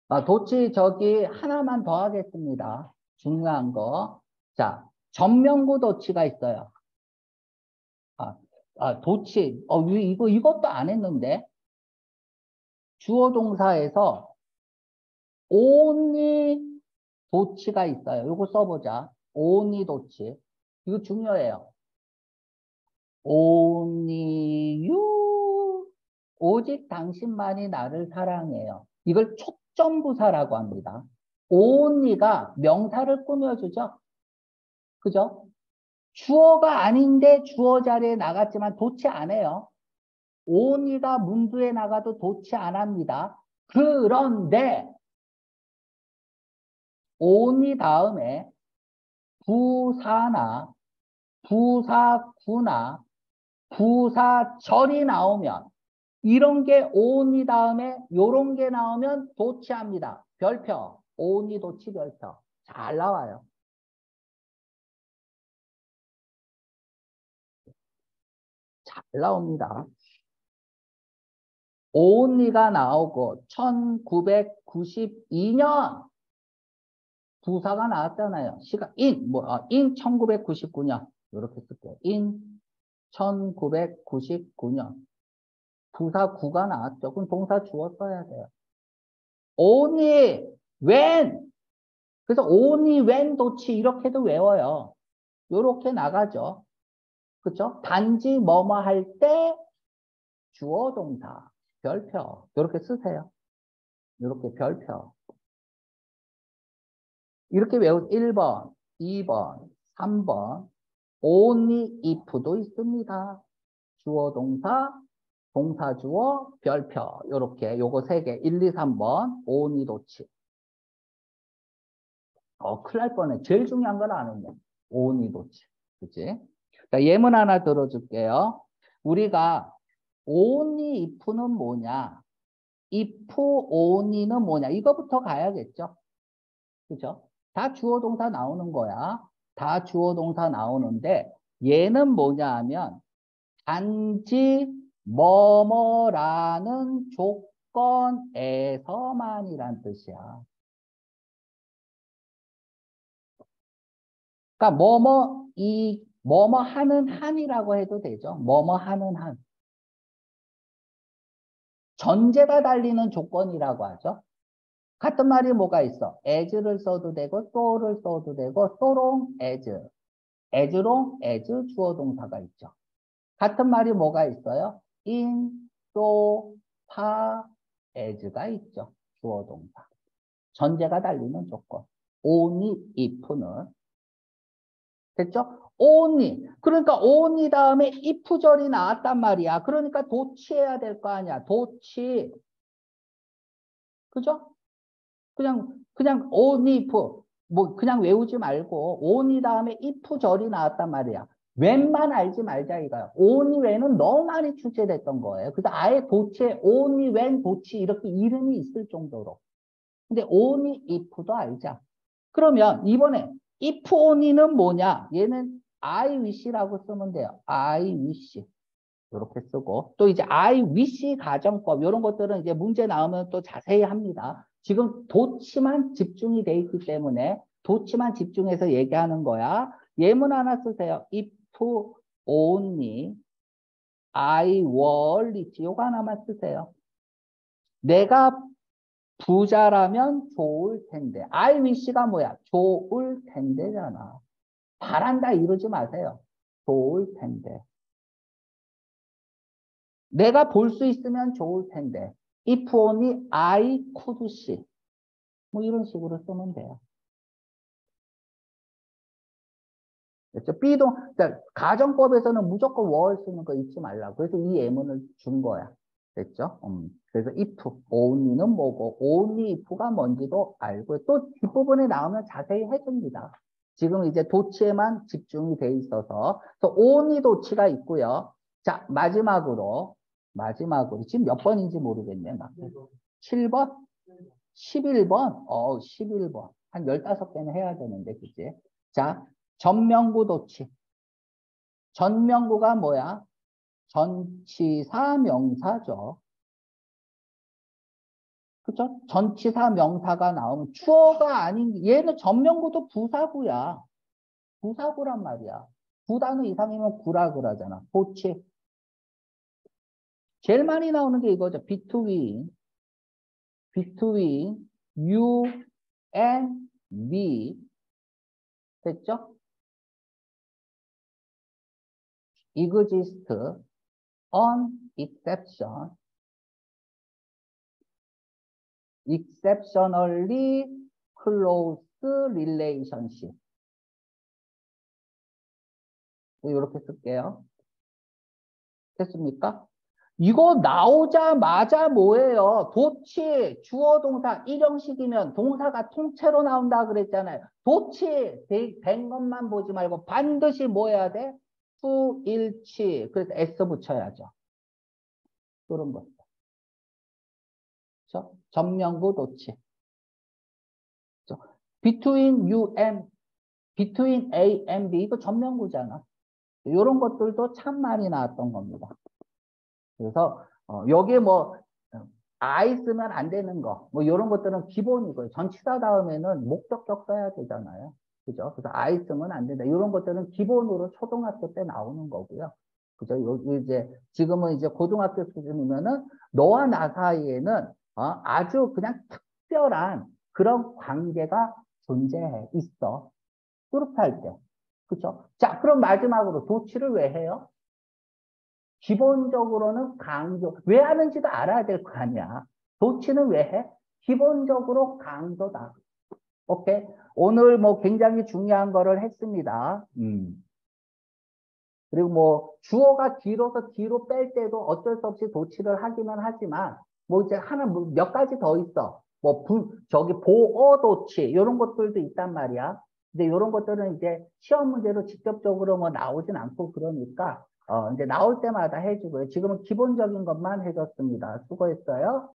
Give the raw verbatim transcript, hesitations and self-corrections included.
아, 도치 저기 하나만 더 하겠습니다. 중요한 거. 자, 전명구 도치가 있어요. 아, 아 도치. 어, 이- 이거, 이것도 안 했는데. 주어 동사에서 only 도치가 있어요. 이거 써보자. only 도치. 이거 중요해요. only you. 오직 당신만이 나를 사랑해요. 이걸 초점부사라고 합니다. only가 명사를 꾸며주죠. 그죠? 주어가 아닌데 주어 자리에 나갔지만 도치 안 해요. only가 문두에 나가도 도치 안 합니다. 그런데 only 다음에 부사나 부사구나 부사절이 나오면 이런 게 only 다음에 요런 게 나오면 도치합니다. 별표. only 도치 별표. 잘 나와요. 잘 나옵니다. only가 나오고 천구백구십이 년 부사가 나왔잖아요. 시간 in 뭐 어, in 천구백구십구 년 이렇게 쓸게요. in 천구백구십구 년 부사 구가 나왔죠. 그럼 동사 주어 써야 돼요. only when 그래서 only when 도치 이렇게도 외워요. 이렇게 나가죠. 그렇죠? 단지 뭐뭐 할 때 주어 동사 별표 이렇게 쓰세요. 이렇게 별표 이렇게 외우 일 번, 이 번, 삼 번 only if도 있습니다. 주어 동사 동사 주어 별표 이렇게 요거 세 개 일, 이, 삼 번 only 도치. 어, 큰일 날 뻔해. 제일 중요한 건 안 했네. only 도치. 그치? 자, 예문 하나 들어줄게요. 우리가 only if는 뭐냐? if only는 뭐냐? 이거부터 가야겠죠? 그죠? 다 주어 동사 나오는 거야. 다 주어 동사 나오는데 얘는 뭐냐 하면 단지 뭐뭐라는 조건에서만이란 뜻이야. 그러니까 뭐뭐 이 뭐뭐 하는 한이라고 해도 되죠. 뭐뭐 하는 한. 전제가 달리는 조건이라고 하죠. 같은 말이 뭐가 있어? as를 써도 되고 so를 써도 되고 so long as, as long as 주어 동사가 있죠. 같은 말이 뭐가 있어요? in, so, far as가 있죠. 주어 동사. 전제가 달리는 조건. only if는 됐죠? only. 그러니까 only 다음에 if절이 나왔단 말이야. 그러니까 도치해야 될 거 아니야. 도치. 그죠? 그냥 그냥 only if 뭐 그냥 외우지 말고 only 다음에 if절이 나왔단 말이야. when만 알지 말자 이거야. only when은 너무 많이 출제됐던 거예요. 그래서 아예 도치에 only when 도치 이렇게 이름이 있을 정도로. 근데 only if도 알자. 그러면 이번에 if only는 뭐냐? 얘는 I wish라고 쓰면 돼요. I wish. 이렇게 쓰고 또 이제 I wish 가정법 이런 것들은 이제 문제 나오면 또 자세히 합니다. 지금 도치만 집중이 돼 있기 때문에 도치만 집중해서 얘기하는 거야. 예문 하나 쓰세요. if only I were rich 이거 하나만 쓰세요. 내가 부자라면 좋을 텐데 I wish가 뭐야? 좋을 텐데잖아. 바란다 이러지 마세요. 좋을 텐데. 내가 볼 수 있으면 좋을 텐데. If only I could see. 뭐 이런 식으로 쓰면 돼요. 그렇죠? B동, 그러니까 가정법에서는 무조건 were 쓰는 거 잊지 말라고. 그래서 이 예문을 준 거야. 됐죠? 음. 그래서 if, only는 뭐고, only if가 뭔지도 알고, 또 뒷부분에 나오면 자세히 해줍니다. 지금 이제 도치에만 집중이 돼 있어서. 그래서 only 도치가 있고요. 자, 마지막으로, 마지막으로, 지금 몇 번인지 모르겠네. 막. 칠 번? 십일 번? 어, 십일 번. 한 열다섯 개는 해야 되는데, 그치? 자, 전명구 도치. 전명구가 뭐야? 전치사 명사죠. 그죠? 전치사 명사가 나오면 주어가 아닌, 얘는 전명구도 부사구야. 부사구란 말이야. 구 단어 이상이면 구라 그러잖아. 도치. 제일 많이 나오는 게 이거죠. between, between you and me. 됐죠? exist on exception. exceptionally close relationship. 이렇게 쓸게요. 됐습니까? 이거 나오자마자 뭐예요? 도치, 주어 동사, 일형식이면 동사가 통째로 나온다 그랬잖아요. 도치 된 것만 보지 말고 반드시 뭐 해야 돼? 수, 일치. 그래서 S 붙여야죠. 이런 거. 그렇죠? 전명구 도치. 그렇죠? between you and, between A and B. 이거 전명구잖아. 이런 것들도 참 많이 나왔던 겁니다. 그래서 어, 여기에 뭐 I 쓰면 안 되는 거, 뭐 이런 것들은 기본이고요. 전치사 다음에는 목적격 써야 되잖아요. 그죠? 그래서 I 쓰면 안 된다. 이런 것들은 기본으로 초등학교 때 나오는 거고요. 그죠? 여기 이제 지금은 이제 고등학교 수준이면은 너와 나 사이에는 어, 아주 그냥 특별한 그런 관계가 존재해 있어. 수업할 때. 그죠? 자, 그럼 마지막으로 도치를 왜 해요? 기본적으로는 강조, 왜 하는지도 알아야 될 거 아니야. 도치는 왜 해? 기본적으로 강조다. 오케이? 오늘 뭐 굉장히 중요한 거를 했습니다. 음. 그리고 뭐 주어가 뒤로서 뒤로 뺄 때도 어쩔 수 없이 도치를 하기는 하지만 뭐 이제 하나 몇 가지 더 있어. 뭐 부, 저기 보어 도치 이런 것들도 있단 말이야. 근데 이런 것들은 이제 시험 문제로 직접적으로 뭐 나오진 않고 그러니까 어, 이제 나올 때마다 해주고요. 지금은 기본적인 것만 해줬습니다. 수고했어요.